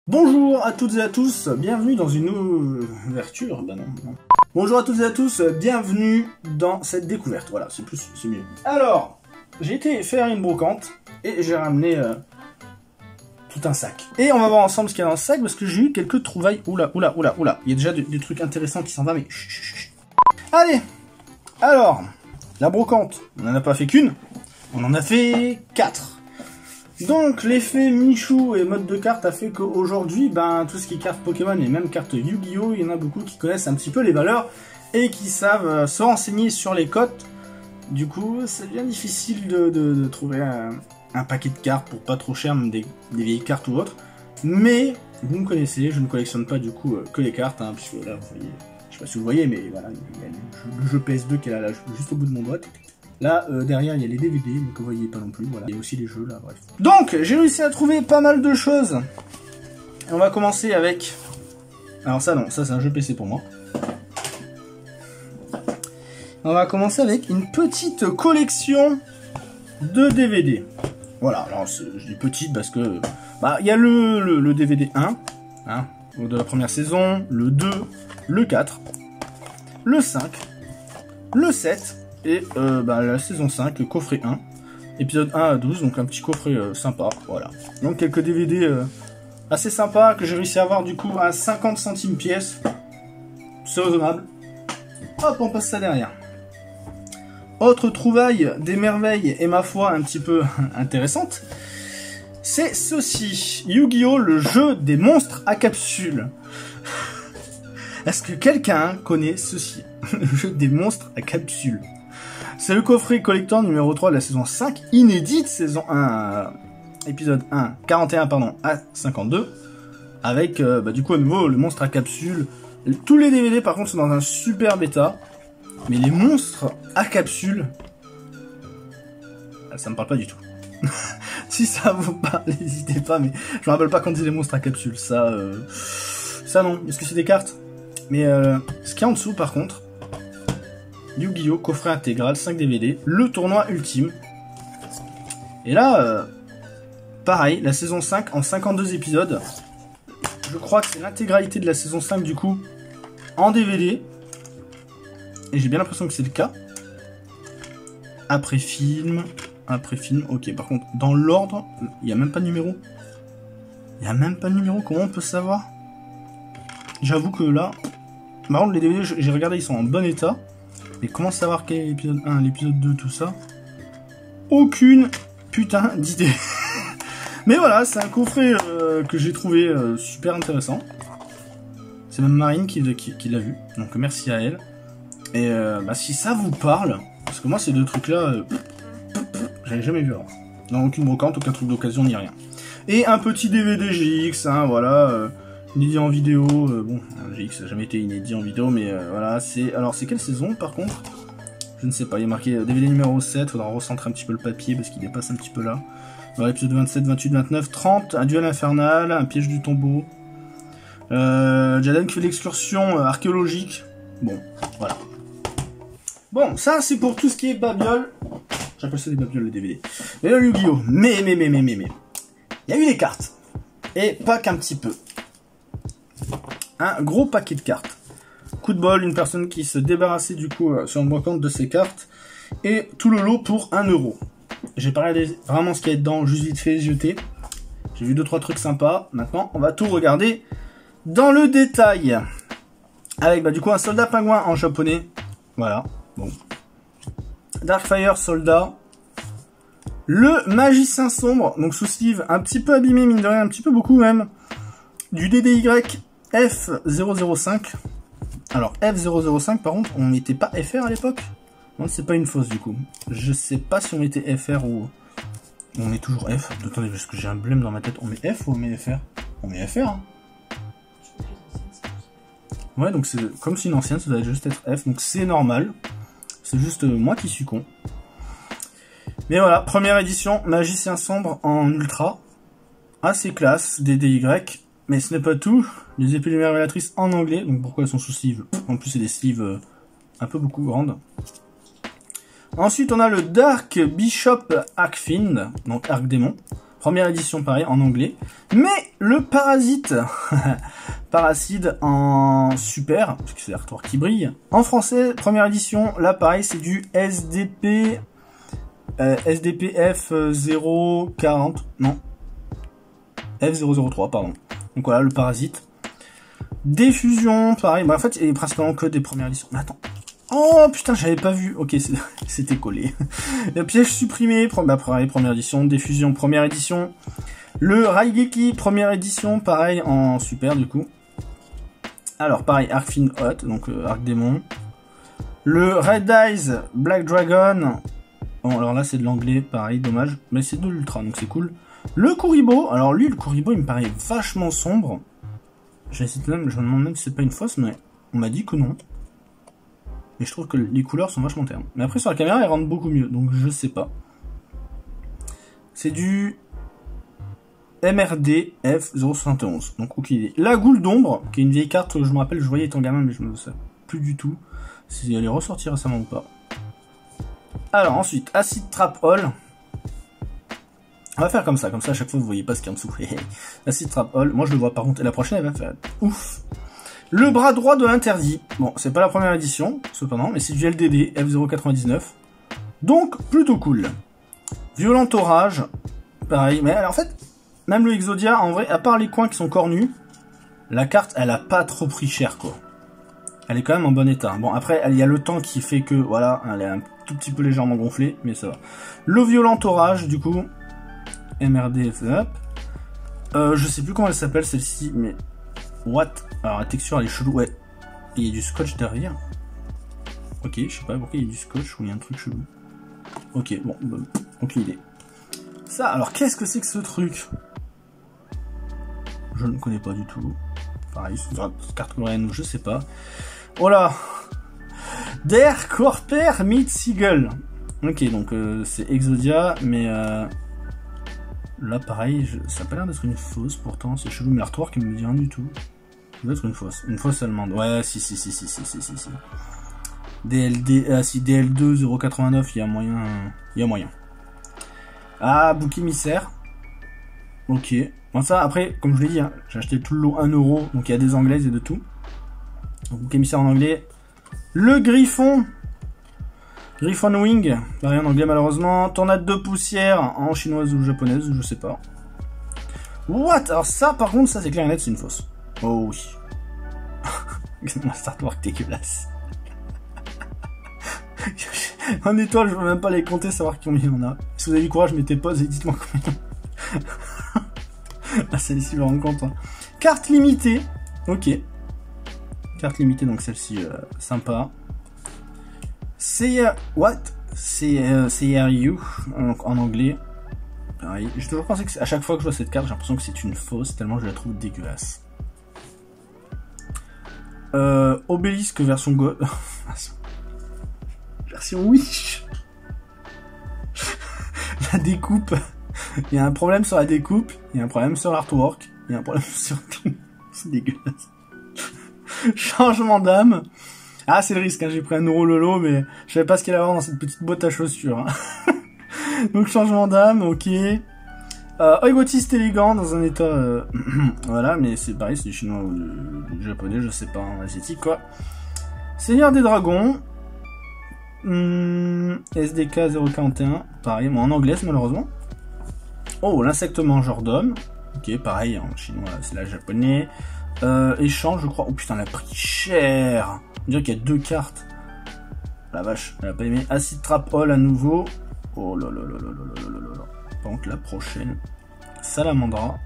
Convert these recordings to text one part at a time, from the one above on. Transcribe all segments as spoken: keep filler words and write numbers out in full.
Bonjour à toutes et à tous, bienvenue dans une ouverture, bah non, non. Bonjour à toutes et à tous, bienvenue dans cette découverte, voilà, c'est plus, c'est mieux. Alors, j'ai été faire une brocante, et j'ai ramené euh, tout un sac. Et on va voir ensemble ce qu'il y a dans le sac, parce que j'ai eu quelques trouvailles, oula, oula, oula, oula, il y a déjà des, des trucs intéressants qui s'en vont, mais chut, chut, chut. Allez, alors, la brocante, on n'en a pas fait qu'une, on en a fait quatre. Donc l'effet Michou et mode de carte a fait qu'aujourd'hui, ben, tout ce qui est cartes Pokémon et même cartes Yu-Gi-Oh, il y en a beaucoup qui connaissent un petit peu les valeurs et qui savent euh, se renseigner sur les cotes. Du coup, c'est bien difficile de, de, de trouver un, un paquet de cartes pour pas trop cher, même des, des vieilles cartes ou autres. Mais vous me connaissez, je ne collectionne pas du coup euh, que les cartes, hein, puisque là, vous voyez, je sais pas si vous le voyez, mais voilà, il y a le jeu, le jeu P S deux qui est là, là, juste au bout de mon doigt. Là, euh, derrière, il y a les D V D, mais que vous voyez pas non plus, voilà. Il y a aussi les jeux, là, bref. Donc, j'ai réussi à trouver pas mal de choses. Et on va commencer avec... Alors ça, non, ça, c'est un jeu P C pour moi. On va commencer avec une petite collection de D V D. Voilà, alors, je dis petite parce que... Bah, il y a le, le, le D V D un, hein, de la première saison, le deux, le quatre, le cinq, le sept... Et euh, bah, la saison cinq, le coffret un, épisode un à douze, donc un petit coffret euh, sympa, voilà. Donc quelques D V D euh, assez sympas que j'ai réussi à avoir du coup à cinquante centimes pièce. C'est raisonnable. Hop, on passe ça derrière. Autre trouvaille des merveilles et ma foi un petit peu intéressante, c'est ceci. Yu-Gi-Oh! Le jeu des monstres à capsules. Est-ce que quelqu'un connaît ceci? Le jeu des monstres à capsules. C'est le coffret collector numéro trois de la saison cinq, inédite, saison un, euh, épisode un, quarante et un, pardon, à cinquante-deux, avec, euh, bah, du coup, à nouveau, le monstre à capsule. Tous les D V D, par contre, sont dans un super bêta, mais les monstres à capsule, ça me parle pas du tout. Si ça vous parle, n'hésitez pas, mais je me rappelle pas quand on dit les monstres à capsule, ça, euh, ça non, est-ce que c'est des cartes? Mais, euh, ce qu'il y a en dessous, par contre, Yu-Gi-Oh! Coffret intégral, cinq D V D, le tournoi ultime. Et là, euh, pareil, la saison cinq en cinquante-deux épisodes. Je crois que c'est l'intégralité de la saison cinq du coup, en D V D. Et j'ai bien l'impression que c'est le cas. Après film, après film, ok. Par contre, dans l'ordre, il n'y a même pas de numéro. Il n'y a même pas de numéro, comment on peut savoir? J'avoue que là, par contre les D V D, j'ai regardé, ils sont en bon état. Mais comment savoir quel est l'épisode un, l'épisode deux, tout ça? Aucune putain d'idée. Mais voilà, c'est un coffret euh, que j'ai trouvé euh, super intéressant. C'est même Marine qui, qui, qui l'a vu, donc merci à elle. Et euh, bah, si ça vous parle, parce que moi ces deux trucs-là, euh, j'avais jamais vu avant. Dans aucune brocante, aucun truc d'occasion, ni rien. Et un petit D V D G X, hein, voilà... Euh, inédit en vidéo, euh, bon, G X n'a jamais été inédit en vidéo, mais euh, voilà, c'est... Alors, c'est quelle saison, par contre? Je ne sais pas, il y a marqué D V D numéro sept, faudra recentrer un petit peu le papier, parce qu'il dépasse un petit peu là. Voilà, épisode vingt-sept, vingt-huit, vingt-neuf, trente, un duel infernal, un piège du tombeau. Euh, Jaden qui fait l'excursion euh, archéologique. Bon, voilà. Bon, ça, c'est pour tout ce qui est babiole. J'appelle ça des babioles, les D V D. Mais le Yu-Gi-Oh! Mais, mais, mais, mais, mais, mais. Il y a eu les cartes. Et pas qu'un petit peu. Un gros paquet de cartes. Coup de bol, une personne qui se débarrassait du coup euh, sur une brocante de ses cartes. Et tout le lot pour un euro. J'ai pas regardé vraiment ce qu'il y a dedans, juste vite fait jeter. J'ai vu deux trois trucs sympas. Maintenant, on va tout regarder dans le détail. Avec bah, du coup un soldat pingouin en japonais. Voilà. Bon. Darkfire soldat. Le magicien sombre. Donc sous sleeve un petit peu abîmé, mine de rien, un petit peu beaucoup même. Du D D Y F zéro zéro cinq. Alors F zéro zéro cinq par contre, on n'était pas F R à l'époque? Non, c'est pas une fausse du coup. Je sais pas si on était F R ou... On met toujours F. Attendez, parce que j'ai un blême dans ma tête. On met F ou on met F R? On met F R, hein. Ouais, donc c'est comme si une ancienne, ça doit juste être F. Donc c'est normal. C'est juste moi qui suis con. Mais voilà, première édition, Magicien sombre en ultra. Assez classe, D D Y. Mais ce n'est pas tout. Les épées lumière révélatrices en anglais. Donc pourquoi elles sont sous sleeve? En plus c'est des sleeves euh, un peu beaucoup grandes. Ensuite on a le Dark Bishop Arcfiend. Donc Arc Démon. Première édition, pareil, en anglais. Mais le Parasite, Parasite en super, parce que c'est l'artwork qui brille. En français, première édition, là, pareil, c'est du S D P, euh, S D P F zéro quarante, non, F zéro zéro trois, pardon. Donc voilà, le Parasite. Diffusion, pareil. Bah, en fait, il y a principalement que des premières éditions. Mais attends. Oh putain, j'avais pas vu. Ok, c'était collé. Le piège supprimé, bah, pareil, première édition. Diffusion, première édition. Le Raigeki, première édition, pareil, en super du coup. Alors, pareil, Arc Fin Hot, donc euh, Arc Démon. Le Red Eyes, Black Dragon. Bon, alors là, c'est de l'anglais, pareil, dommage. Mais c'est de l'ultra, donc c'est cool. Le Kuribo, alors lui, le Kuribo, il me paraît vachement sombre. J'hésite même, je me demande même si c'est pas une fausse, mais on m'a dit que non. Et je trouve que les couleurs sont vachement ternes. Mais après, sur la caméra, elles rendent beaucoup mieux, donc je sais pas. C'est du M R D F zéro soixante et onze, donc aucune idée. La Goule d'Ombre, qui est une vieille carte, je me rappelle, je voyais étant gamin, mais je me sais plus du tout si elle est ressortie récemment ou pas. Alors ensuite, Acid Trap Hall. On va faire comme ça, comme ça à chaque fois vous voyez pas ce qu'il y a en dessous. Acid Trap Hall, moi je le vois par contre, et la prochaine elle va faire ouf. Le bras droit de l'interdit. Bon, c'est pas la première édition, cependant, mais c'est du L D D, F zéro quatre-vingt-dix-neuf. Donc, plutôt cool. Violent Orage, pareil. Mais alors, en fait, même le Exodia, en vrai, à part les coins qui sont cornus, la carte, elle a pas trop pris cher, quoi. Elle est quand même en bon état. Bon, après, il y a le temps qui fait que, voilà, elle est un tout petit peu légèrement gonflée, mais ça va. Le Violent Orage, du coup, M R D F up. Euh, je sais plus comment elle s'appelle, celle-ci, mais... What? Alors la texture elle est chelou, ouais. Il y a du scotch derrière. Ok, je sais pas pourquoi il y a du scotch ou il y a un truc chelou. Ok, bon, bon aucune idée. Ça, alors qu'est-ce que c'est que ce truc? Je ne connais pas du tout. Pareil, c'est une carte coréenne ou je sais pas. Oh là! Der Korper mit Siegel. Ok, donc euh, c'est Exodia, mais euh, là pareil, je... ça a pas l'air d'être une fausse pourtant, c'est chelou, mais l'artwork il me dit rien du tout. Ça doit être une fausse. Une fausse allemande. Ouais, si, si, si, si, si, si, si, si. D L D, ah si, D L deux zéro quatre-vingt-neuf, il y a moyen. Il y a moyen. Ah, bouc émissaire. Ok. Bon, ça, après, comme je l'ai dit, hein, j'ai acheté tout le lot un euro, donc il y a des anglaises et de tout. Donc, bouc émissaire en anglais. Le Griffon. Griffon Wing. Pareil en anglais, malheureusement. Tornade de poussière en chinoise ou japonaise, je sais pas. What? Alors, ça, par contre, ça, c'est clair et net, c'est une fausse. Oh oui. Excusez-moi, Startwork dégueulasse. En étoile, je veux même pas les compter, savoir combien il y en a. Si vous avez du courage, mettez pause et dites-moi combien. Ah, celle-ci, je me rends compte. Hein. Carte limitée. Ok. Carte limitée, donc celle-ci, euh, sympa. C'est... Euh, what? C'est euh, C R U, en, en anglais. Pareil. J'ai toujours pensé que à chaque fois que je vois cette carte, j'ai l'impression que c'est une fausse, tellement je la trouve dégueulasse. Euh, Obélisque version Go... version Wish. La découpe. Il y a un problème sur la découpe. Il y a un problème sur l'artwork. Il y a un problème sur tout. C'est dégueulasse. Changement d'âme. Ah, c'est le risque. Hein. J'ai pris un euro lolo, mais je savais pas ce qu'il y avait dans cette petite boîte à chaussures. Hein. Donc, changement d'âme, ok. Euh, Oigotiste élégant dans un état... Euh... voilà, mais c'est pareil, c'est du chinois ou du, du japonais, je sais pas, en asiatique, quoi. Seigneur des dragons. Hum, S D K zéro quarante et un. Pareil, moi en anglaise, malheureusement. Oh, l'insecte mangeur d'hommes. Ok, pareil, en chinois, c'est la japonais. Euh, échange, je crois. Oh putain, elle a pris cher. On dirait qu'il y a deux cartes. La vache, elle a pas aimé. Acid Trap Hall à nouveau. Oh là là là là là là là là. Par contre, la prochaine, Salamandra,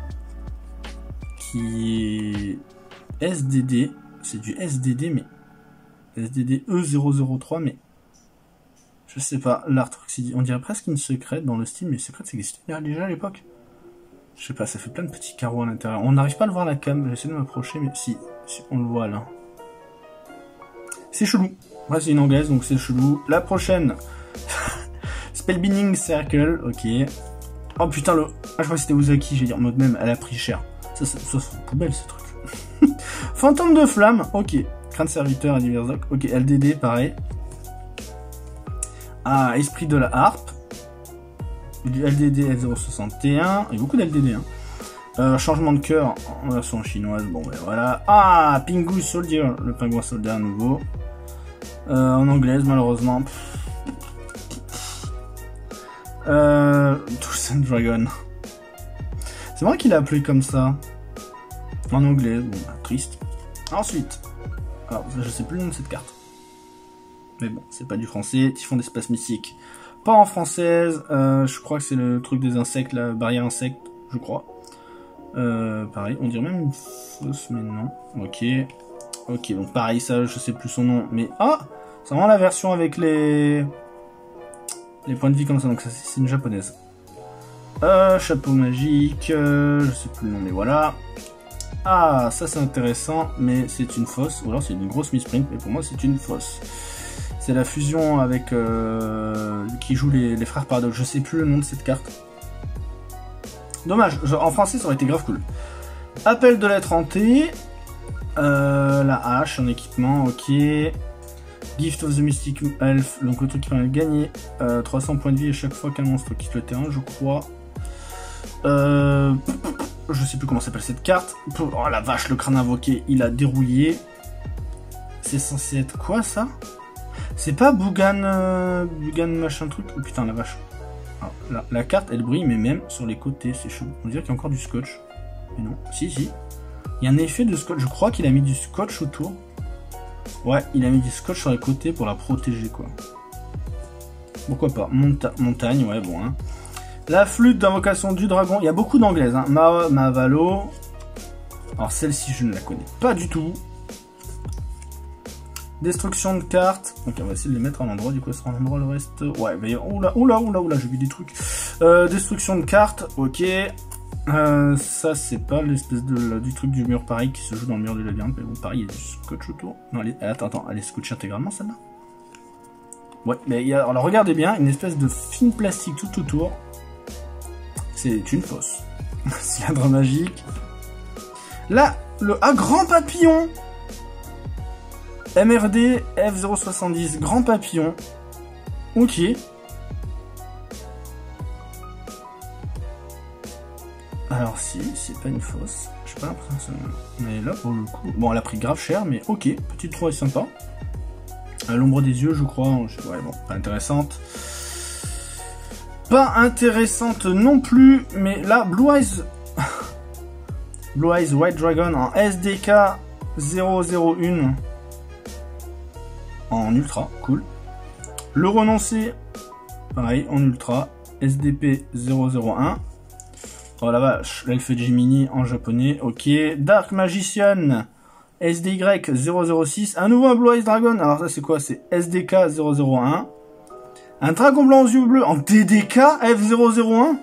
qui est S D D, c'est du S D D, mais S D D E zéro zéro trois, mais je sais pas, l'artwork, on dirait presque une secrète dans le style, mais secrète, ça existait déjà à l'époque. Je sais pas, ça fait plein de petits carreaux à l'intérieur. On n'arrive pas à le voir à la cam, j'essaie de m'approcher, mais si, si, on le voit là. C'est chelou. Ouais, c'est une anglaise, donc c'est chelou. La prochaine. Spellbinding Circle, ok. Oh putain, le... Ah, je crois que c'était Uzaki, j'ai dit en mode même, elle a pris cher. Ça, ça, ça c'est poubelle, ce truc. Fantôme de flamme, ok. Crâne serviteur à divers ocs, ok. L D D, pareil. Ah, esprit de la harpe. Du L D D F zéro soixante et un. Il y a beaucoup d'L D D. Hein. Euh, changement de cœur en version chinoise. Bon, ben voilà. Ah, Pingu Soldier. Le pingouin soldat à nouveau. Euh, en anglaise, malheureusement. Euh, Toussaint Dragon. C'est vrai qu'il a appelé comme ça. En anglais. Bon, bah, triste. Ensuite. Alors, je sais plus le nom de cette carte. Mais bon, c'est pas du français. Typhon d'espace mystique. Pas en française. Euh, je crois que c'est le truc des insectes, la barrière insecte, je crois. Euh, pareil, on dirait même une fausse, mais non. Ok. Ok, donc pareil, ça, je sais plus son nom. Mais, ah, c'est vraiment la version avec les... les points de vie comme ça. Donc ça, c'est une japonaise. Euh, chapeau magique. Euh, je sais plus le nom, mais voilà. Ah, ça c'est intéressant, mais c'est une fausse. Ou alors c'est une grosse misprint, mais pour moi c'est une fausse. C'est la fusion avec... Euh, qui joue les, les frères Paradox. Je sais plus le nom de cette carte. Dommage, en français ça aurait été grave cool. Appel de lettre hantée. Euh, la hache en équipement, ok. Gift of the Mystic Elf, donc le truc qui permet de gagner euh, trois cents points de vie à chaque fois qu'un monstre quitte le terrain, je crois. Euh, je sais plus comment s'appelle cette carte. Oh la vache, le crâne invoqué, il a dérouillé. C'est censé être quoi ça? C'est pas Bougan, euh, Bougan machin truc? Oh putain la vache. Alors, la, la carte elle brille mais même sur les côtés, c'est chaud. On dirait qu'il y a encore du scotch. Mais non, si si. Il y a un effet de scotch, je crois qu'il a mis du scotch autour. Ouais, il a mis du scotch sur les côtés pour la protéger quoi. Pourquoi pas. Monta montagne, ouais bon hein. La flûte d'invocation du dragon, il y a beaucoup d'anglaises hein. Ma Mavalo. Alors celle-ci je ne la connais pas du tout. Destruction de cartes. Ok, on va essayer de les mettre à l'endroit. Du coup, ça sera à l'endroit le reste. Ouais, mais oula, oula, oula, oula, j'ai vu des trucs. Euh, destruction de cartes. Ok. Euh, ça, c'est pas l'espèce de du truc du mur pareil qui se joue dans le mur du labyrinthe. Mais bon, pareil, il y a du scotch autour. Non, allez, attends, attends, elle est scotchée intégralement celle-là. Ouais, mais il y a, alors regardez bien, une espèce de film plastique tout autour. C'est une fausse. Cylindre magique. Là, le ah, grand papillon. M R D F zéro soixante-dix, grand papillon. Ok. Alors si, c'est pas une fausse. J'ai pas l'impression que c'est... Mais là, pour le coup... Bon, elle a pris grave cher, mais ok. Petite trouvaille sympa. À l'ombre des yeux, je crois. Ouais, bon, pas intéressante. Pas intéressante non plus. Mais là, Blue Eyes... Blue Eyes White Dragon en S D K zéro zéro un. En ultra, cool. Le renoncé, pareil, en ultra. S D P zéro zéro un. Oh la vache, l'elfe Gemini en japonais, ok. Dark Magician, S D Y zéro zéro six. Un nouveau Blue Eyes Dragon, alors ça c'est quoi? C'est S D K zéro zéro un. Un dragon blanc aux yeux bleus en D D K F zéro zéro un.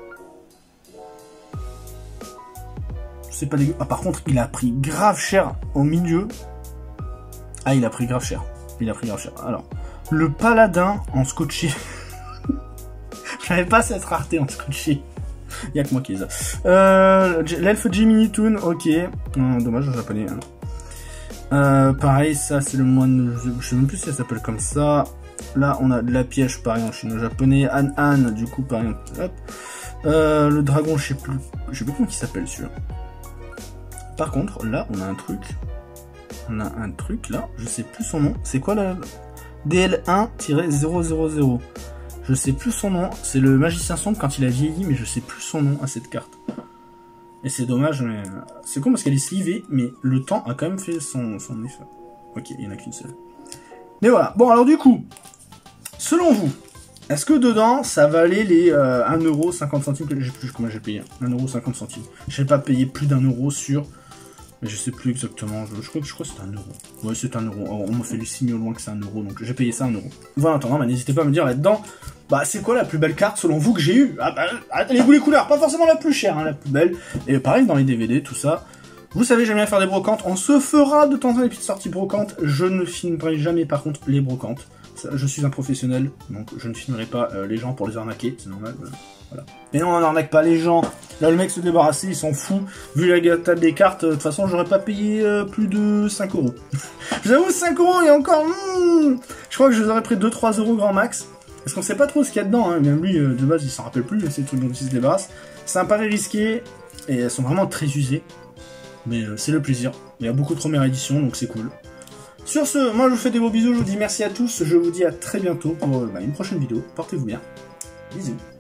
C'est pas dégueu. Ah par contre, il a pris grave cher au milieu. Ah, il a pris grave cher. Il a pris grave cher. Alors, le paladin en scotché. J'avais pas cette rareté en scotché. Il y a que moi qui les a. Euh, L'elfe Gemini Toon, ok. Hum, dommage en japonais. Hein. Euh, pareil, ça c'est le moine. Je sais même plus si ça s'appelle comme ça. Là, on a de la piège, pareil en chino-japonais. An An, du coup, pareil. Hop. Euh, le dragon, je sais plus. Je sais plus comment il s'appelle celui-là. Par contre, là, on a un truc. On a un truc là, je sais plus son nom. C'est quoi la D L un zéro zéro zéro? Je sais plus son nom. C'est le magicien sombre quand il a vieilli, mais je sais plus son nom à cette carte. Et c'est dommage, mais c'est con parce qu'elle est slivée, mais le temps a quand même fait son, son effet. Ok, il n'y en a qu'une seule. Mais voilà. Bon, alors du coup, selon vous, est-ce que dedans, ça valait les euh, un euro cinquante centimes que j'ai plus comment j'ai payé un euro cinquante centimes. Je n'ai pas payé plus d'un euro sur... Mais je sais plus exactement, je, je crois que je crois que c'est un euro. Ouais, c'est un euro. Alors, on m'a fait le signe au loin que c'est un euro, donc j'ai payé ça un euro. Voilà, en attendant, bah, n'hésitez pas à me dire là-dedans, bah c'est quoi la plus belle carte selon vous que j'ai eue? Ah bah, allez-vous les couleurs, pas forcément la plus chère, hein, la plus belle. Et pareil, dans les D V D, tout ça. Vous savez, j'aime bien faire des brocantes. On se fera de temps en temps des petites sorties brocantes. Je ne filmerai jamais, par contre, les brocantes. Ça, je suis un professionnel, donc je ne filmerai pas euh, les gens pour les arnaquer, c'est normal. Euh, voilà. Mais non, on n'arnaque pas les gens. Là, le mec se débarrasser, il s'en fout. Vu la table des cartes, de toute façon, j'aurais pas payé euh, plus de cinq euros. Je vous avoue, cinq euros et encore, hmm, je crois que je vous aurais pris deux trois euros grand max. Parce qu'on sait pas trop ce qu'il y a dedans, hein. Même lui, euh, de base, il s'en rappelle plus, ces trucs dont il se débarrasse. C'est un pari risqué, et elles sont vraiment très usées. Mais euh, c'est le plaisir. Il y a beaucoup de premières éditions, donc c'est cool. Sur ce, moi je vous fais des gros bisous, je vous dis merci à tous, je vous dis à très bientôt pour euh, bah, une prochaine vidéo. Portez-vous bien. Bisous.